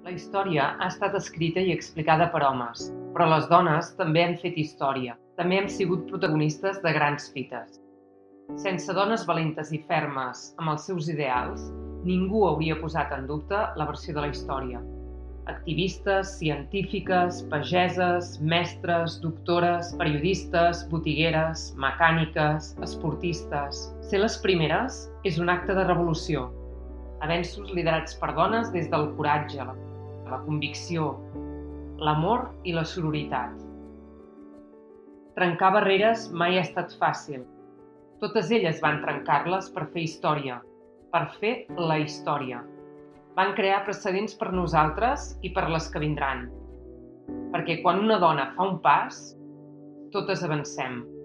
La història ha estat escrita i explicada per homes, però les dones també han fet història. També hem sigut protagonistes de grans fites. Sense dones valentes i fermes amb els seus ideals, ningú hauria posat en dubte la versió de la història. Activistes, científiques, pageses, mestres, doctores, periodistes, botigueres, mecàniques, esportistes. Ser les primeres és un acte de revolució. Avenços liderats per dones des del coratge, la convicció, l'amor i la sororitat. Trencar barreres mai ha estat fàcil. Totes elles van trencar-les per fer història, per fer la història. Van crear precedents per nosaltres i per les que vindran. Perquè quan una dona fa un pas, totes avancem.